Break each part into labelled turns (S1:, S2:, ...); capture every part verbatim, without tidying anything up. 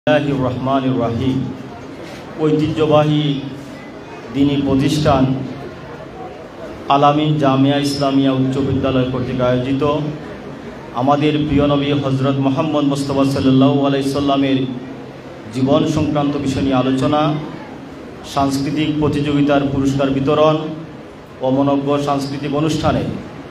S1: বিসমিল্লাহির রহমানির রহিম। ঐতিহ্যবাহী দ্বীনি প্রতিষ্ঠান আল-আমিন জামিয়া ইসলামিয়া উচ্চ বিদ্যালয় কর্তৃক আয়োজিত আমাদের প্রিয় নবী হজরত মুহাম্মদ মুস্তাফা সাল্লাল্লাহু আলাইহি সাল্লামের জীবন সংক্রান্ত বিষয় নিয়ে আলোচনা, সাংস্কৃতিক প্রতিযোগিতার পুরস্কার বিতরণ ও মনোজ্ঞ সাংস্কৃতিক অনুষ্ঠানে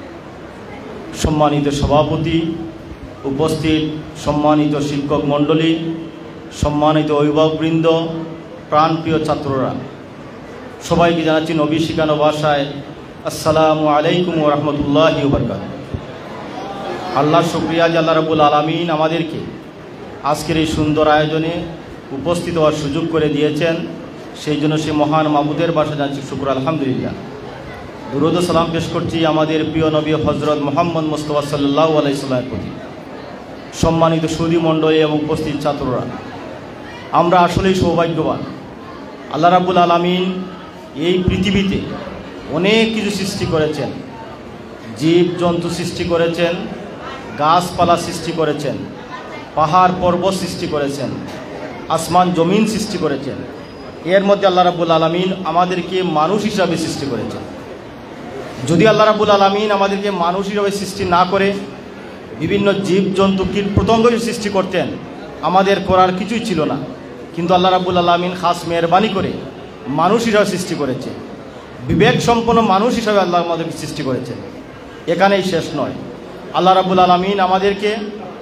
S1: সম্মানিত সভাপতি, উপস্থিত সম্মানিত শিক্ষক মণ্ডলী, সম্মানিত অভিভাবকবৃন্দ, প্রাণপ্রিয় ছাত্ররা, সবাইকে জানাচ্ছি নবী শিখানো ভাষায় আসসালামু আলাইকুম ওয়া রাহমাতুল্লাহি ওয়া বারাকাতুহু। আল্লাহর শুকরিয়া যে আল্লাহ রাব্বুল আলামিন আমাদেরকে আজকের এই সুন্দর আয়োজনে উপস্থিত হওয়ার সুযোগ করে দিয়েছেন, সেই জন্য সে মহান মাবুদের ভাষা জানাচ্ছি শুকর আলহামদুলিল্লাহ। দুরূদ ও সালাম পেশ করছি আমাদের প্রিয় নবী হজরত মুহাম্মদ মুস্তাফা সাল্লাল্লাহু আলাইহি সাল্লামের প্রতি। সম্মানিত সুধী মণ্ডলী এবং উপস্থিত ছাত্ররা, আমরা আসলেই সৌভাগ্যবান। আল্লাহ রাব্বুল আলামিন এই পৃথিবীতে অনেক কিছু সৃষ্টি করেছেন, জীব জন্তু সৃষ্টি করেছেন, গাছপালা সৃষ্টি করেছেন, পাহাড় পর্বত সৃষ্টি করেছেন, আসমান জমিন সৃষ্টি করেছেন। এর মধ্যে আল্লাহ রাব্বুল আলামিন আমাদেরকে মানুষ হিসাবে সৃষ্টি করেছেন। যদি আল্লাহ রাব্বুল আলামিন আমাদেরকে মানুষ হিসাবে সৃষ্টি না করে বিভিন্ন জীব জন্তু কীট পতঙ্গ সৃষ্টি করতেন, আমাদের করার কিছুই ছিল না। কিন্তু আল্লাহ রাব্বুল আলামিন খাস মেহরবানি করে মানুষ হিসাবে সৃষ্টি করেছে, বিবেক সম্পন্ন মানুষ হিসাবে আল্লাহ আমাদেরকে সৃষ্টি করেছেন। এখানেই শেষ নয়, আল্লাহ রাব্বুল আলামিন আমাদেরকে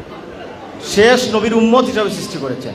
S1: শেষ নবীর উম্মত হিসাবে সৃষ্টি করেছেন।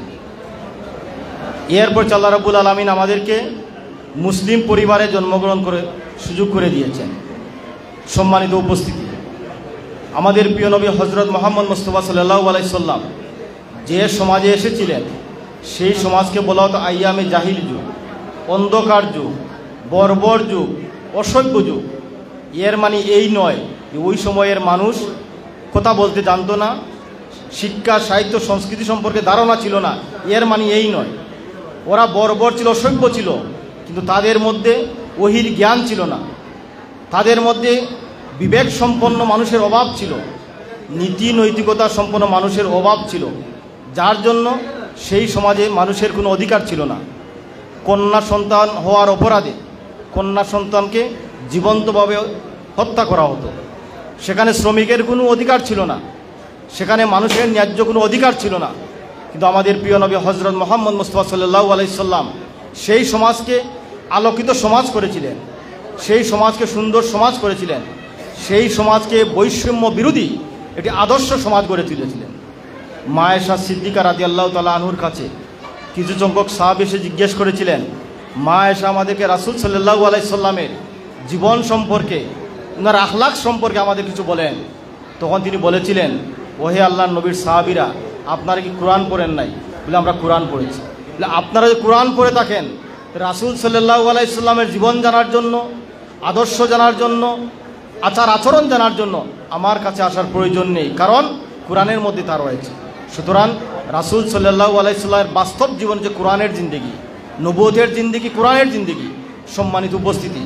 S1: এরপর আল্লাহ রাব্বুল আলামিন আমাদেরকে মুসলিম পরিবারে জন্মগ্রহণ করে সুযোগ করে দিয়েছেন। সম্মানিত উপস্থিতি, আমাদের প্রিয় নবী হজরত মুহাম্মদ মুস্তাফা সাল্লাল্লাহু আলাইহি সাল্লাম যে সমাজে এসেছিলেন, সেই সমাজকে বলা হতো আইয়ামে জাহিল যুগ, অন্ধকার যুগ, বর্বর যুগ, অসভ্য যুগ। এর মানে এই নয় যে ওই সময়ের মানুষ কথা বলতে জানতো না, শিক্ষা সাহিত্য সংস্কৃতি সম্পর্কে ধারণা ছিল না, এর মানে এই নয়। ওরা বর্বর ছিল, অসভ্য ছিল, কিন্তু তাদের মধ্যে ওহির জ্ঞান ছিল না, তাদের মধ্যে বিবেক সম্পন্ন মানুষের অভাব ছিল, নীতি নৈতিকতা সম্পন্ন মানুষের অভাব ছিল, যার জন্য সেই সমাজে মানুষের কোনো অধিকার ছিল না। কন্যা সন্তান হওয়ার অপরাধে কন্যা সন্তানকে জীবন্তভাবে হত্যা করা হতো। সেখানে শ্রমিকের কোনো অধিকার ছিল না, সেখানে মানুষের ন্যায্য কোনো অধিকার ছিল না। কিন্তু আমাদের প্রিয় নবী হজরত মুহাম্মদ মুস্তাফা সাল্লাল্লাহু আলাইহি সাল্লাম সেই সমাজকে আলোকিত সমাজ করেছিলেন, সেই সমাজকে সুন্দর সমাজ করেছিলেন, সেই সমাজকে বৈষম্য বিরোধী একটি আদর্শ সমাজ গড়ে তুলেছিলেন। মা আয়েশা সিদ্দিকা রাদিয়াল্লাহু তাআলা আনহুর কাছে কিছু সংখ্যক সাহাবী এসে জিজ্ঞেস করেছিলেন, মা আয়েশা আমাদেরকে রাসূল সাল্লাল্লাহু আলাইহি সাল্লামের জীবন সম্পর্কে, ওনার আখলাক সম্পর্কে আমাদের কিছু বলেন। তখন তিনি বলেছিলেন, ওহে আল্লাহর নবীর সাহাবীরা, আপনারা কি কোরআন পড়েন নাই? বলে আমরা কোরআন পড়েছি। বলে আপনারা যদি কোরআন পড়ে থাকেন, রাসূল সাল্লাল্লাহু আলাইহি সাল্লামের জীবন জানার জন্য, আদর্শ জানার জন্য, আচার আচরণ জানার জন্য আমার কাছে আসার প্রয়োজন নেই, কারণ কোরআনের মধ্যে তা রয়েছে। সুতরাং রাসূল সাল্লাল্লাহু আলাইহি সাল্লামের বাস্তব জীবন যে কোরআনের জিন্দেগি, নবুয়তের জিন্দেগি, কোরআনের জিন্দেগি। সম্মানিত উপস্থিতি,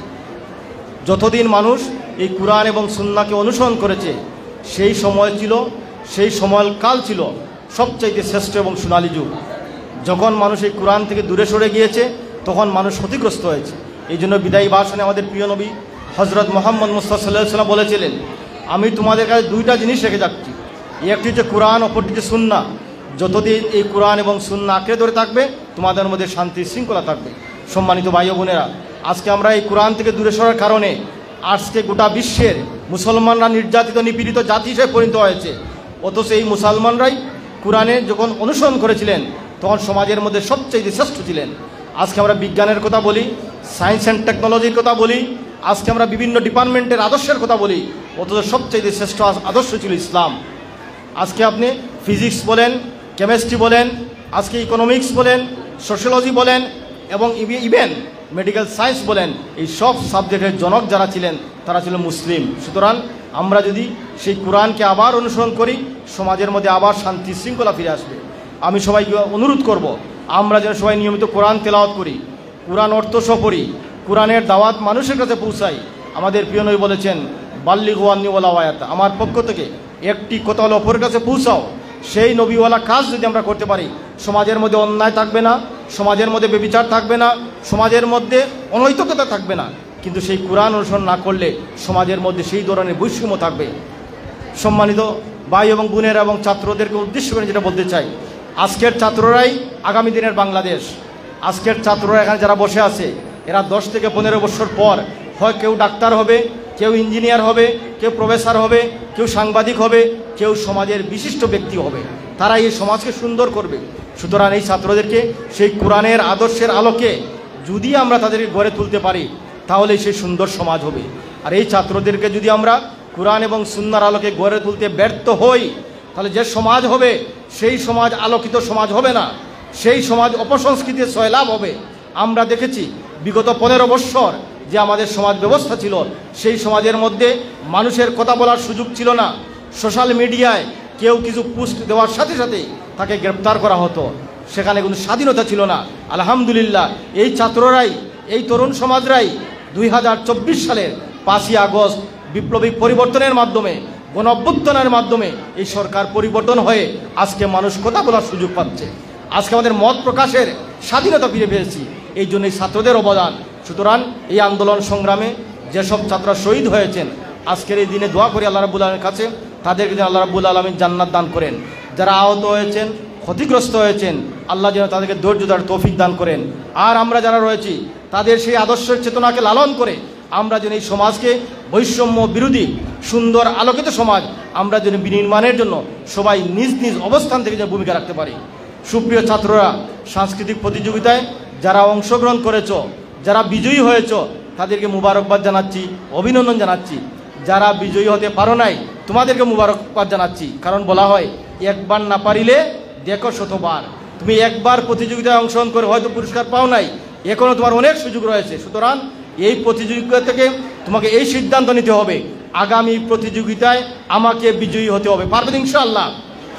S1: যতদিন মানুষ এই কোরআন এবং সুন্নাহকে অনুসরণ করেছে, সেই সময় ছিল, সেই সময়কাল ছিল সবচাইতে শ্রেষ্ঠ এবং সোনালী যুগ। যখন মানুষ এই কোরআন থেকে দূরে সরে গিয়েছে, তখন মানুষ ক্ষতিগ্রস্ত হয়েছে। এই জন্য বিদায়ী ভাষণে আমাদের প্রিয় নবী হজরত মুহাম্মদ মুস্তাফা সাল্লাল্লাহু আলাইহি সাল্লাম বলেছিলেন, আমি তোমাদের কাছে দুইটা জিনিস রেখে যাচ্ছি, একটি হচ্ছে কোরআন, অপরটি হচ্ছে সুন্নাহ। যতদিন এই কোরআন এবং সুন্নাহ আঁকড়ে ধরে থাকবে, তোমাদের মধ্যে শান্তি শৃঙ্খলা থাকবে। সম্মানিত ভাই ও বোনেরা, আজকে আমরা এই কোরআন থেকে দূরে সরার কারণে আজকে গোটা বিশ্বের মুসলমানরা নির্যাতিত নিপীড়িত জাতি হিসেবে পরিণত হয়েছে। অথচ এই মুসলমানরাই কোরআনে যখন অনুসরণ করেছিলেন, তখন সমাজের মধ্যে সবচেয়ে শ্রেষ্ঠ ছিলেন। আজকে আমরা বিজ্ঞানের কথা বলি, সায়েন্স অ্যান্ড টেকনোলজির কথা বলি, আজকে আমরা বিভিন্ন ডিপার্টমেন্টের আদর্শের কথা বলি, অথচ সবচেয়ে শ্রেষ্ঠ আদর্শ ছিল ইসলাম। আজকে আপনি ফিজিক্স বলেন, কেমিস্ট্রি বলেন, আজকে ইকোনমিক্স বলেন, সোশ্যোলজি বলেন, এবং ইভেন মেডিকেল সায়েন্স বলেন, এই সব সাবজেক্টের জনক যারা ছিলেন তারা ছিল মুসলিম। সুতরাং আমরা যদি সেই কোরআনকে আবার অনুসরণ করি, সমাজের মধ্যে আবার শান্তি শৃঙ্খলা ফিরে আসবে। আমি সবাইকে অনুরোধ করব, আমরা যেন সবাই নিয়মিত কোরআন তেলাওয়াত করি, কোরআন অর্থ সহ পড়ি, কোরআনের দাওয়াত মানুষের কাছে পৌঁছাই। আমাদের প্রিয় নবী বলেছেন, বাল্লিগু আন্নী ওয়ালাউ আয়াত, আমার পক্ষ থেকে একটি কথা হলো অপরের কাছে পৌঁছাও, সেই নবীওয়ালা কাজ যদি আমরা করতে পারি, সমাজের মধ্যে অন্যায় থাকবে না, সমাজের মধ্যে ব্যভিচার থাকবে না, সমাজের মধ্যে অনৈতিকতা থাকবে না। কিন্তু সেই কোরআন অনুসরণ না করলে সমাজের মধ্যে সেই ধরনের বৈষম্য থাকবে। সম্মানিত ভাই এবং বোনেরা এবং ছাত্রদেরকে উদ্দেশ্য করে যেটা বলতে চাই, আজকের ছাত্ররাই আগামী দিনের বাংলাদেশ। আজকের ছাত্ররা এখানে যারা বসে আছে, এরা দশ থেকে পনেরো বছর পর হয় কেউ ডাক্তার হবে, কেউ ইঞ্জিনিয়ার হবে, কেউ প্রফেসর হবে, কেউ সাংবাদিক হবে, কেউ সমাজের বিশিষ্ট ব্যক্তি হবে। তারা এই সমাজকে সুন্দর করবে। সুতরাং এই ছাত্রদেরকে সেই কোরআনের আদর্শের আলোকে যদি আমরা তাদেরকে গড়ে তুলতে পারি, তাহলে সেই সুন্দর সমাজ হবে। আর এই ছাত্রদেরকে যদি আমরা কোরআন এবং সুন্নাহর আলোকে গড়ে তুলতে ব্যর্থ হই, তাহলে যে সমাজ হবে সেই সমাজ আলোকিত সমাজ হবে না, সেই সমাজ অপসংস্কৃতির সয়লাভ হবে। আমরা দেখেছি বিগত পনেরো বৎসর যে আমাদের সমাজ ব্যবস্থা ছিল, সেই সমাজের মধ্যে মানুষের কথা বলার সুযোগ ছিল না। সোশ্যাল মিডিয়ায় কেউ কিছু পোস্ট দেওয়ার সাথে সাথে তাকে গ্রেপ্তার করা হতো, সেখানে কোনো স্বাধীনতা ছিল না। আলহামদুলিল্লাহ, এই ছাত্ররাই, এই তরুণ সমাজরাই দুই হাজার চব্বিশ সালের পাঁচই আগস্ট বিপ্লবী পরিবর্তনের মাধ্যমে, গণ অভ্যুত্থানের মাধ্যমে এই সরকার পরিবর্তন হয়ে আজকে মানুষ কথা বলার সুযোগ পাচ্ছে। আজকে আমাদের মত প্রকাশের স্বাধীনতা ফিরে পেয়েছি, এই জন্যই ছাত্রদের অবদান। সুতরাং এই আন্দোলন সংগ্রামে যেসব ছাত্ররা শহীদ হয়েছেন, আজকের এই দিনে দোয়া করি আল্লাহ রাব্বুল আলামিনের কাছে তাদেরকে যেন আল্লাহ রাব্বুল আলামিন জান্নাত দান করেন। যারা আহত হয়েছেন, ক্ষতিগ্রস্ত হয়েছেন, আল্লাহ যেন তাদেরকে ধৈর্য ধরার তৌফিক দান করেন। আর আমরা যারা রয়েছি তাদের সেই আদর্শের চেতনাকে লালন করে আমরা যেন এই সমাজকে বৈষম্য বিরোধী সুন্দর আলোকিত সমাজ আমরা যেন বিনির্মাণের জন্য সবাই নিজ নিজ অবস্থান থেকে যে ভূমিকা রাখতে পারি। সুপ্রিয় ছাত্ররা, সাংস্কৃতিক প্রতিযোগিতায় যারা অংশগ্রহণ করেছ, যারা বিজয়ী হয়েছ, তাদেরকে মুবারকবাদ জানাচ্ছি, অভিনন্দন জানাচ্ছি। যারা বিজয়ী হতে পারো নাই, তোমাদেরকে মুবারকবাদ জানাচ্ছি। কারণ বলা হয় একবার না পারিলে দেখো শতবার। তুমি একবার প্রতিযোগিতায় অংশগ্রহণ করে হয়তো পুরস্কার পাও নাই, এখনও তোমার অনেক সুযোগ রয়েছে। সুতরাং এই প্রতিযোগিতা থেকে তোমাকে এই সিদ্ধান্ত নিতে হবে, আগামী প্রতিযোগিতায় আমাকে বিজয়ী হতে হবে। পারবে ইনশাআল্লাহ?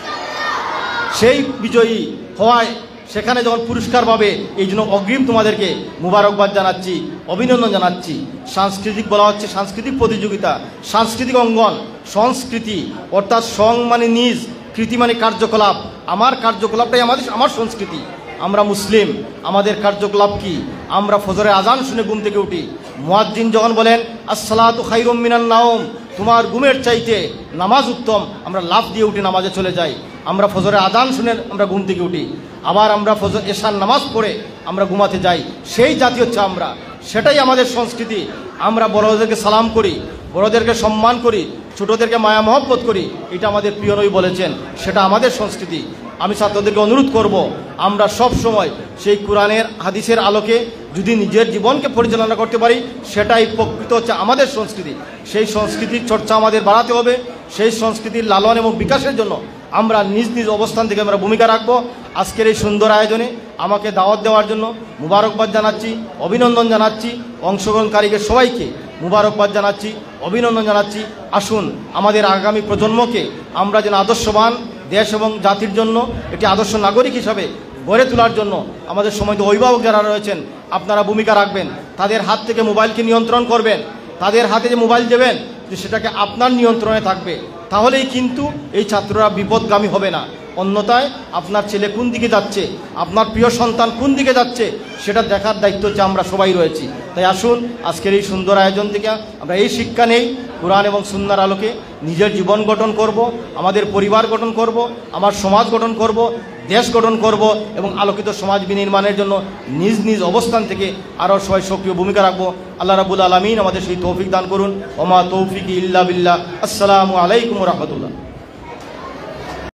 S1: সেই বিজয়ী হওয়ায় সেখানে যখন পুরস্কার পাবে, এই জন্য অগ্রিম তোমাদেরকে মুবারকবাদ জানাচ্ছি, অভিনন্দন জানাচ্ছি। সাংস্কৃতিক বলা হচ্ছে সাংস্কৃতিক প্রতিযোগিতা, সাংস্কৃতিক অঙ্গন, সংস্কৃতি অর্থাৎ সং মানে নিজ, কৃতি মানে কার্যকলাপ। আমার কার্যকলাপটাই আমাদের আমার সংস্কৃতি। আমরা মুসলিম, আমাদের কার্যকলাপ কি? আমরা ফজরের আজান শুনে ঘুম থেকে উঠি, মুয়াজ্জিন যখন বলেন আসসালাতু খায়রুম মিনান নাওম, তোমার ঘুমের চাইতে নামাজ উত্তম, আমরা লাফ দিয়ে উঠে নামাজে চলে যাই। আমরা ফজরের আজান শুনে আমরা ঘুম থেকে উঠি, আবার আমরা ফজর এশার নামাজ পড়ে আমরা ঘুমাতে যাই। সেই জাতি হচ্ছে আমরা, সেটাই আমাদের সংস্কৃতি। আমরা বড়দেরকে সালাম করি, বড়দেরকে সম্মান করি, ছোটদেরকে মায়া মহব্বত করি, এটা আমাদের প্রিয় নবী বলেছেন, সেটা আমাদের সংস্কৃতি। আমি ছাত্রদেরকে অনুরোধ করব, আমরা সব সময় সেই কোরআনের হাদিসের আলোকে যদি নিজের জীবনকে পরিচালনা করতে পারি, সেটাই প্রকৃত হচ্ছে আমাদের সংস্কৃতি। সেই সংস্কৃতির চর্চা আমাদের বাড়াতে হবে। সেই সংস্কৃতির লালন এবং বিকাশের জন্য আমরা নিজ নিজ অবস্থান থেকে আমরা ভূমিকা রাখবো। আজকের এই সুন্দর আয়োজনে আমাকে দাওয়াত দেওয়ার জন্য মুবারকবাদ জানাচ্ছি, অভিনন্দন জানাচ্ছি। অংশগ্রহণকারীকে সবাইকে মুবারকবাদ জানাচ্ছি, অভিনন্দন জানাচ্ছি। আসুন আমাদের আগামী প্রজন্মকে আমরা যেন আদর্শবান দেশ এবং জাতির জন্য একটি আদর্শ নাগরিক হিসাবে গড়ে তোলার জন্য আমাদের সময়ত অভিভাবক যারা রয়েছেন, আপনারা ভূমিকা রাখবেন। তাদের হাত থেকে মোবাইলকে নিয়ন্ত্রণ করবেন, তাদের হাতে যে মোবাইল দেবেন যে সেটাকে আপনার নিয়ন্ত্রণে থাকবে, তাহলেই কিন্তু এই ছাত্ররা বিপদগামী হবে না। অন্যথায় আপনার ছেলে কোন দিকে যাচ্ছে, আপনার প্রিয় সন্তান কোন দিকে যাচ্ছে, সেটা দেখার দায়িত্ব হচ্ছে আমরা সবাই রয়েছি। তাই আসুন আজকের এই সুন্দর আয়োজন থেকে আমরা এই শিক্ষা নেই, কোরআন এবং সুন্নাহর আলোকে নিজের জীবন গঠন করব, আমাদের পরিবার গঠন করব, আমার সমাজ গঠন করব, দেশ গঠন করব এবং আলোকিত সমাজ বিনির্মাণের জন্য নিজ নিজ অবস্থান থেকে আরও সবাই সক্রিয় ভূমিকা রাখবো। আল্লাহ রাব্বুল আলামিন আমাদের সেই তৌফিক দান করুন। ওমা তৌফিক ইল্লা বিল্লাহ। আসসালামু আলাইকুম ওয়া রাহমাতুল্লাহ।